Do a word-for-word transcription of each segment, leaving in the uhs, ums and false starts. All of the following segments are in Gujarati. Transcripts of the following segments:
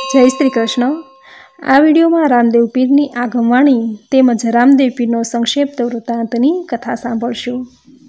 જય શ્રી કૃષ્ણ। આ વિડીયોમાં રામદેવ પીરની આગમવાણી તેમજ રામદેવ પીરનો સંક્ષિપ્ત વૃત્તાંતની કથા સાંભળશું।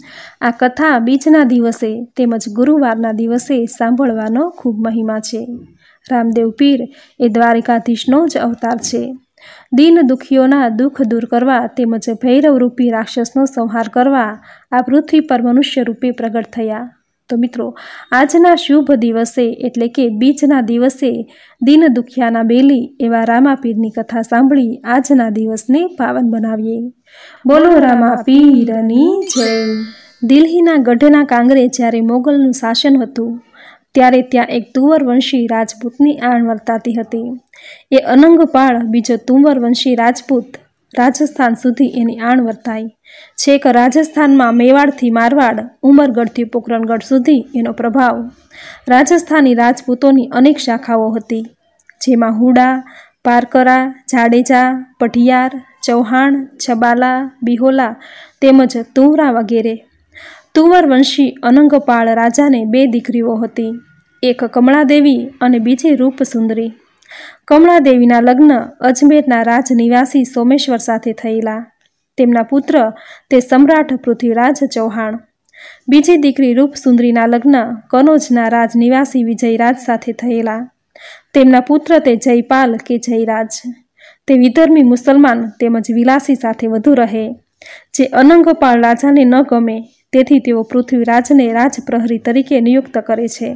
આ કથા બીજના દિવસે તેમજ ગુરુવારના દિવસે સાંભળવાનો ખૂબ મહિમા છે। રામદેવ પીર એ દ્વારિકાધીશનો જ અવતાર છે। દીન દુખીઓના દુઃખ દૂર કરવા તેમજ ભૈરવરૂપી રાક્ષસનો સંહાર કરવા આ પૃથ્વી પર મનુષ્ય રૂપે પ્રગટ થયા। તો મિત્રો, આજના શુભ દિવસે એટલે કે બીજના દિવસે દીન દુખિયાના બેલી એવા રામા પીરની કથા સાંભળી આજના દિવસને પાવન બનાવીએ। બોલો રામા પીરની જય। દિલ્હીના ગઢના કાંગરે જ્યારે મોગલનું શાસન હતું ત્યારે ત્યાં એક તુંવરવંશી રાજપૂતની આણ વર્તાતી હતી। એ અનંગપાળ બીજો તુંવરવંશી રાજપૂત રાજસ્થાન સુધી એની આણ વર્તાઈ। છેક રાજસ્થાનમાં મેવાડથી મારવાડ, ઉમરગઢથી પોકરણગઢ સુધી એનો પ્રભાવ। રાજસ્થાની રાજપૂતોની અનેક શાખાઓ હતી, જેમાં હુડા, પારકરા, જાડેજા, પઢિયાર, ચૌહાણ, છબાલા, બિહોલા તેમજ તુંવરા વગેરે। તુંવરવંશી અનંગપાળ રાજાને બે દીકરીઓ હતી, એક કમળાદેવી અને બીજી રૂપસુંદરી। કમળાદેવીના લગ્ન અજમેરના રાજનિવાસી સોમેશ્વર સાથે થયેલા। તેમના પુત્ર તે સમ્રાટ પૃથ્વીરાજ ચૌહાણ। બીજી દીકરી રૂપસુંદરીના લગ્ન કનોજના રાજનિવાસી વિજયરાજ સાથે થયેલા। તેમના પુત્ર તે જયપાલ કે જયરાજ। તે વિધર્મી મુસલમાન તેમજ વિલાસી સાથે વધુ રહે, જે અનંગપાળ રાજાને ન ગમે, તેથી તેઓ પૃથ્વીરાજને રાજપ્રહરી તરીકે નિયુક્ત કરે છે।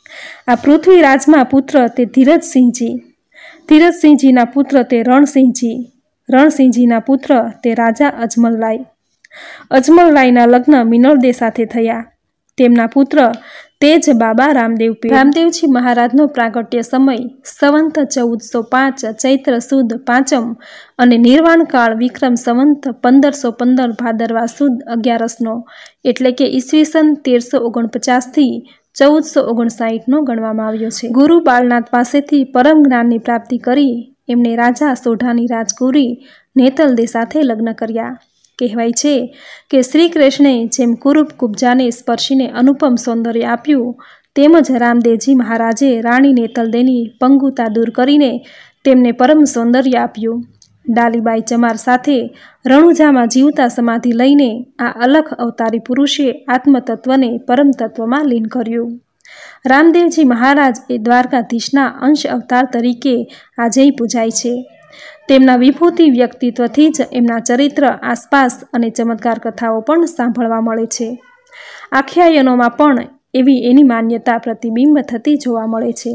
આ પૃથ્વીરાજમાં પુત્ર તે ધીરજસિંહજી, ધીરજસિંહજીના પુત્ર તે રણસિંહજી, રણસિંહજીના પુત્ર તે રાજા અજમલરાય। અજમલરાયના લગ્ન મિનળદે સાથે થયા। તેમના પુત્ર તે જ બાબા રામદેવ પીર। રામદેવજી મહારાજનો પ્રાગટ્ય સમય સંવંત ચૌદસો પાંચ ચૈત્ર સુદ પાંચમ અને નિર્વાણકાળ વિક્રમ સંવંત પંદરસો પંદર ભાદરવા સુદ અગિયારસનો એટલે કે ઈસવીસન તેરસો ઓગણપચાસથી ચૌદસો ઓગણસાઠનો ગણવામાં આવ્યો છે। ગુરુ બાળનાથ પાસેથી પરમ જ્ઞાનની પ્રાપ્તિ કરી એમણે રાજા સોઢાની રાજકુરી નેતલદે સાથે લગ્ન કર્યા। કહેવાય છે કે શ્રી કૃષ્ણે જેમ કુરૂપ કુબ્જાને સ્પર્શીને અનુપમ સૌંદર્ય આપ્યું, તેમજ રામદેવજી મહારાજે રાણી નેતલદેની પંગુતા દૂર કરીને તેમને પરમ સૌંદર્ય આપ્યું। ડાલીબાઈ ચમાર સાથે રણુજામાં જીવતા સમાધિ લઈને આ અલખ અવતારી પુરુષે આત્મતત્વને પરમ તત્વમાં લીન કર્યું। રામદેવજી મહારાજ એ દ્વારકાધીશના અંશ અવતાર તરીકે આજે પૂજાય છે। તેમના વિભૂતિ વ્યક્તિત્વથી જ એમના ચરિત્ર, આસપાસ અને ચમત્કાર કથાઓ પણ સાંભળવા મળે છે। આખ્યાયનોમાં પણ એવી એની માન્યતા પ્રતિબિંબ થતી જોવા મળે છે।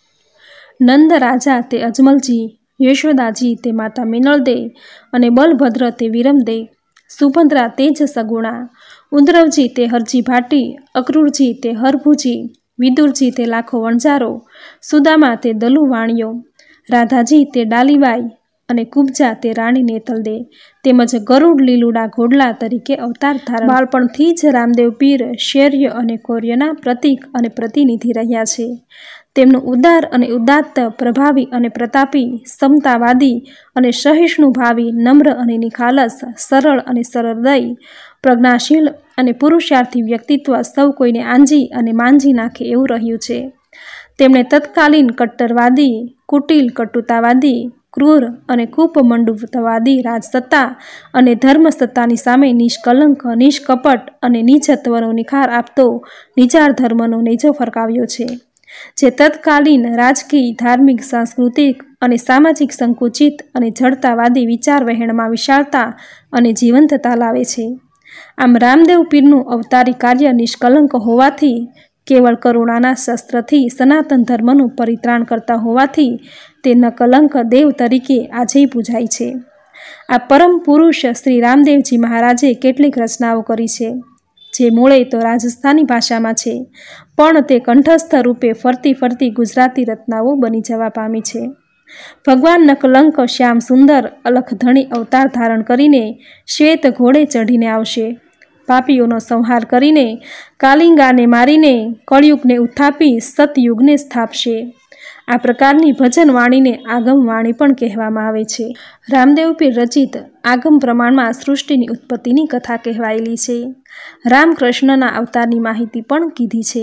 નંદ રાજા તે અજમલજી, યશોદાજી તે માતા મિનળદે અને બલભદ્ર તે વિરમદે, સુભદ્રા તે જ સગુણા, ઉદ્ધવજી તે હરજી ભાટી, અક્રૂરજી તે હરભુજી, વિદુરજી તે લાખો વણજારો, સુદામા તે દલુ વાણિયો, રાધાજી તે ડાલીબાઈ અને કુબ્જા તે રાણી નેતલદે તેમજ ગરુડ લીલુડા ઘોડલા તરીકે અવતાર ધારણ। બાળપણથી જ રામદેવ પીર શૌર્ય અને કૌર્યના પ્રતીક અને પ્રતિનિધિ રહ્યા છે। તેમનું ઉદાર અને ઉદાત્ત, પ્રભાવી અને પ્રતાપી, સમતાવાદી અને સહિષ્ણુભાવી, નમ્ર અને નિખાલસ, સરળ અને સરળદય, પ્રજ્ઞાશીલ અને પુરુષાર્થી વ્યક્તિત્વ સૌ કોઈને આંજી અને માંજી નાખે એવું રહ્યું છે। તેમણે તત્કાલીન કટ્ટરવાદી, કુટિલ, કટુતાવાદી, ક્રૂર અને કૂપમંડુત્વવાદી રાજસત્તા અને ધર્મસત્તાની સામે નિષ્કલંક, નિષ્કપટ અને નીચત્વનો નિખાર આપતો નિજાર ધર્મનો નેજો ફરકાવ્યો છે, જે તત્કાલીન રાજકીય, ધાર્મિક, સાંસ્કૃતિક અને સામાજિક સંકુચિત અને જડતાવાદી વિચાર વહેણમાં વિશાળતા અને જીવંતતા લાવે છે। આમ રામદેવ પીરનું અવતારી કાર્ય નિષ્કલંક હોવાથી, કેવળ કરુણાના શસ્ત્રથી સનાતન ધર્મનું પરિત્રાણ કરતા હોવાથી તે નકલંક દેવ તરીકે આજે પૂજાય છે। આ પરમ પુરુષ શ્રી રામદેવજી મહારાજે કેટલીક રચનાઓ કરી છે, જે મૂળે તો રાજસ્થાની ભાષામાં છે, પણ તે કંઠસ્થ રૂપે ફરતી ફરતી ગુજરાતી રચનાઓ બની જવા પામી છે। ભગવાન નકલંક શ્યામ સુંદર અલખધણી અવતાર ધારણ કરીને શ્વેત ઘોડે ચઢીને આવશે, પાપીઓનો સંહાર કરીને, કાલિંગાને મારીને કળયુગને ઉત્થાપી સતયુગને સ્થાપશે। આ પ્રકારની ભજન વાણીને આગમ વાણી પણ કહેવામાં આવે છે। રામદેવ પીર રચિત આગમ પ્રમાણમાં સૃષ્ટિની ઉત્પત્તિની કથા કહેવાયેલી છે। રામકૃષ્ણના અવતારની માહિતી પણ કીધી છે।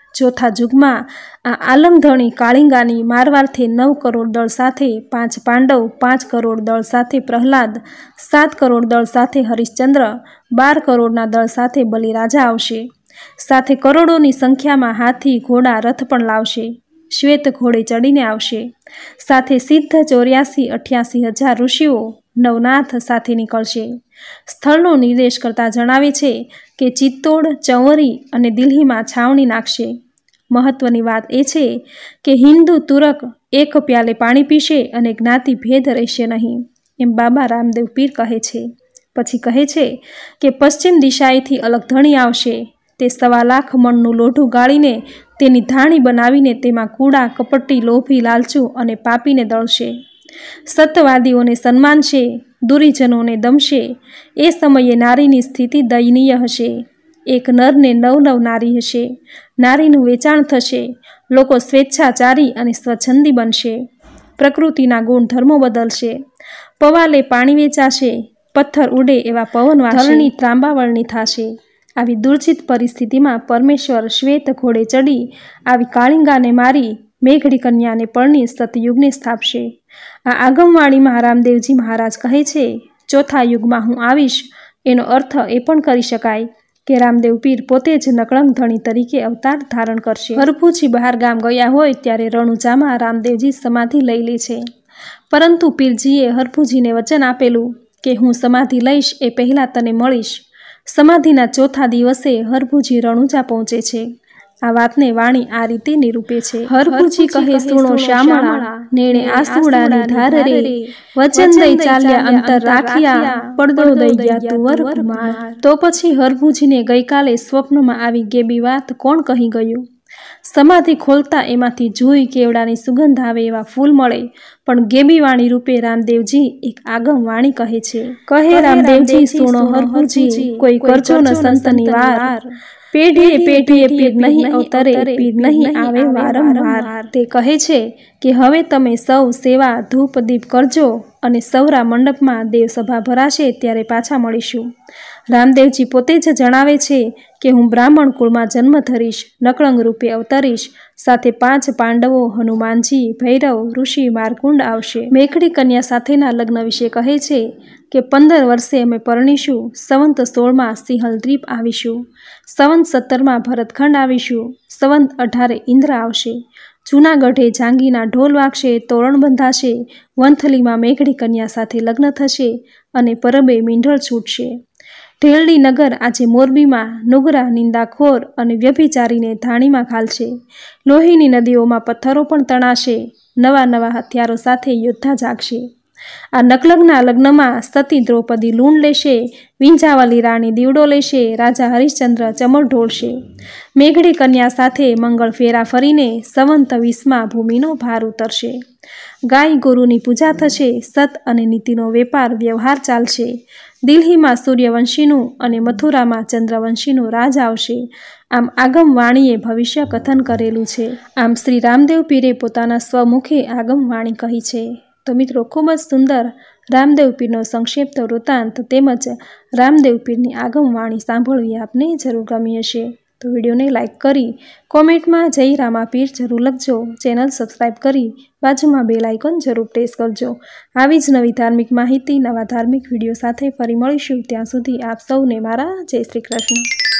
ચોથા યુગમાં આ આલમધણી કાળિંગાની મારવારથી નવ કરોડ દળ સાથે પાંચ પાંડવ, પાંચ કરોડ દળ સાથે પ્રહલાદ, સાત કરોડ દળ સાથે હરિશ્ચંદ્ર, બાર કરોડના દળ સાથે બલિરાજા આવશે. સાથે કરોડોની સંખ્યામાં હાથી, ઘોડા, રથ પણ લાવશે. શ્વેત ઘોડે ચડીને આવશે. સાથે સિદ્ધ ચોર્યાસી અઠ્યાસી હજાર ઋષિઓ નવનાથ સાથે નીકળશે. સ્થળનો નિર્દેશ કરતા જણાવે છે કે ચિત્તોડ, ચંવરી અને દિલ્હીમાં છાવણી નાખશે. મહત્વની વાત એ છે કે હિન્દુ તુરક એક પ્યાલે પાણી પીશે અને જ્ઞાતિ ભેદ રહેશે નહીં, એમ બાબા રામદેવ પીર કહે છે. પછી કહે છે કે પશ્ચિમ દિશાએથી અલગ ધણી આવશે. તે સવા લાખ મણનું લોઢું ગાળીને તેની ધાણી બનાવીને તેમાં કૂડા, કપટી, લોભી, લાલચુ અને પાપીને દળશે. સત્યવાદીઓને સન્માનશે, દુરીજનોને દમશે. એ સમયે નારીની સ્થિતિ દયનીય હશે. એક નરને નવ નવ નારી હશે. નારીનું વેચાણ થશે. લોકો સ્વેચ્છાચારી અને સ્વચ્છંદી બનશે. પ્રકૃતિના ગુણધર્મો બદલશે. પવાલે પાણી વેચાશે. પથ્થર ઉડે એવા પવન વાશે. ધરણી ત્રાંબાવળની થશે. આવી દુર્જિત પરિસ્થિતિમાં પરમેશ્વર શ્વેત ઘોડે ચડી આવી કાળિંગાને મારી મેઘડી કન્યાને પરણી સતયુગને સ્થાપશે. આ આગમવાણીમાં રામદેવજી મહારાજ કહે છે, ચોથા યુગમાં હું આવીશ. એનો અર્થ એ પણ કરી શકાય કે રામદેવ પીર પોતે જ નકળંગ ધણી તરીકે અવતાર ધારણ કરશે. હરભુજી બહાર ગામ ગયા હોય ત્યારે રણુજામાં રામદેવજી સમાધિ લઈ લે છે. પરંતુ પીરજીએ હરભુજીને વચન આપેલું કે હું સમાધિ લઈશ એ પહેલાં તને મળીશ. સમાધિના ચોથા દિવસે હરભુજી રણુજા પહોંચે છે. આ વાતને વાણી આ રીતે નિરૂપે છે. હરભુજી કહે સુણો શ્યામળા, નેણે આસુડાની ધાર રે, વચન દઈ ચાલ્યા અંતર રાખ્યા, પડદો દઈ ગયા તુવર કુમાર. તો પછી હરભુજીને ગઈકાલે સ્વપ્નમાં આવી ગેબી વાત કોણ કહી ગયું? સમાધિ ખોલતા એમાંથી જુઈ કેવડાની સુગંધ આવે એવા ફૂલ મળે. પણ ગેબી વાણી રૂપે રામદેવજી એક આગમ વાણી કહે છે. કહે રામદેવજી સુણો હરભુજી, કોઈ કરજો ન સંતની વાર, પેઢીએ પેઢીએ પીર નહીં અવતરે, પીર નહીં આવે વારંવાર. તે કહે છે કે હવે તમે સૌ સેવા ધૂપ દીપ કરજો અને સૌરા મંડપમાં દેવસભા ભરાશે ત્યારે પાછા મળીશું. રામદેવજી પોતે જ જણાવે છે કે હું બ્રાહ્મણ કુળમાં જન્મ ધરીશ, નકળંગ રૂપે અવતરીશ. સાથે પાંચ પાંડવો, હનુમાનજી, ભૈરવ, ઋષિ માર્કુંડ આવશે. મેઘડી કન્યા સાથેના લગ્ન વિશે કહે છે કે પંદર વર્ષે અમે પરણીશું. સંવંત સોળમાં સિંહલ દ્વીપ આવીશું. સંવંત સત્તરમાં ભરતખંડ આવીશું. સંવંત અઢારે ઇન્દ્ર આવશે. જૂનાગઢે જાંગીના ઢોલ વાગશે, તોરણ બંધાશે. વંથલીમાં મેઘડી કન્યા સાથે લગ્ન થશે અને પરબે મીંઢળ છૂટશે. ઢેલડી નગર આજે મોરબીમાં નુગરા, નિંદાખોર અને વ્યભિચારીને ધાણીમાં ઘાલશે. લોહીની નદીઓમાં પથ્થરો પણ તણાશે. નવા નવા હથિયારો સાથે યોદ્ધા જાગશે. આ નકલગ્ના લગ્નમાં સતી દ્રૌપદી લૂણ લેશે. વિંજાવલી રાણી દીવડો લેશે. રાજા હરિશ્ચંદ્ર ચમર ઢોળશે. મેઘડી કન્યા સાથે મંગળ ફેરા ફરીને સંવંત વીસમાં ભૂમિનો ભાર ઉતરશે. ગાય ગુરુની પૂજા થશે. સત અને નીતિનો વેપાર વ્યવહાર ચાલશે. દિલ્હીમાં સૂર્યવંશીનું અને મથુરામાં ચંદ્રવંશીનું રાજ આવશે. આમ આગમ વાણીએ ભવિષ્ય કથન કરેલું છે. આમ શ્રી રામદેવ પીરે પોતાના સ્વમુખે આગમ વાણી કહી છે. તો મિત્રો, ખૂબ જ સુંદર રામદેવ પીરનો સંક્ષિપ્ત વૃત્તાંત તેમજ રામદેવ પીરની આગમ વાણી સાંભળવી આપને જરૂર ગમી હશે. તો વિડીયોને લાઇક કરી કોમેન્ટમાં જય રામાપીર જરૂર લખજો. ચેનલ સબસ્ક્રાઈબ કરી બાજુમાં બેલ આઇકોન જરૂર પ્રેસ કરજો. આવી જ નવી ધાર્મિક માહિતી, નવા ધાર્મિક વિડીયો સાથે ફરી મળીશું. ત્યાં સુધી આપ સૌને મારા જય શ્રી કૃષ્ણ.